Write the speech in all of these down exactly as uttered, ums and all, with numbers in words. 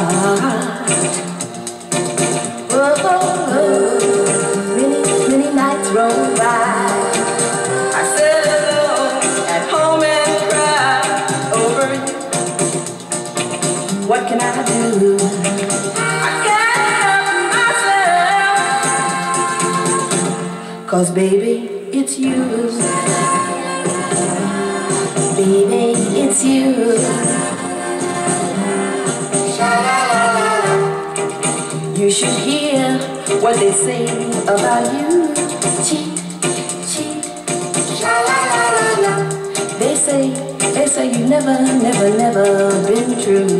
Whoa, whoa, many, many nights roll by. I sit alone at home and cry over you. What can I do? I can't help myself. 'Cause baby, it's you. Baby, it's you. You should hear what they say about you. Cheat, cheat, sha-la-la-la-la. They say, they say you never, never, never been true.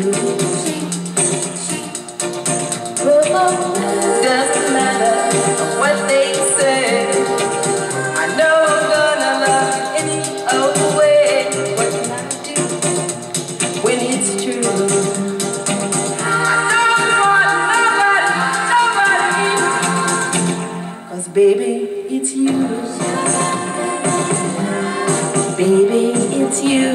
Oh, doesn't matter what they say. I know I'm gonna love you any other way. What can I do when it's true? Baby, it's you. Baby, it's you.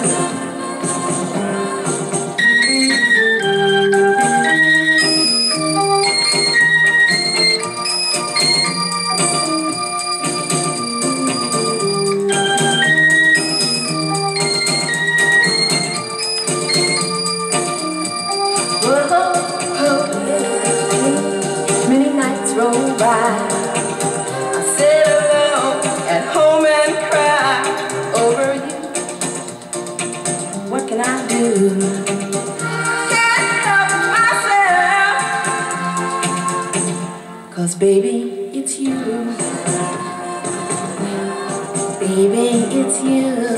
Whoa, oh, many nights roll by. At home and cry over you. What can I do? Can't help myself. 'Cause baby, it's you. Baby, it's you.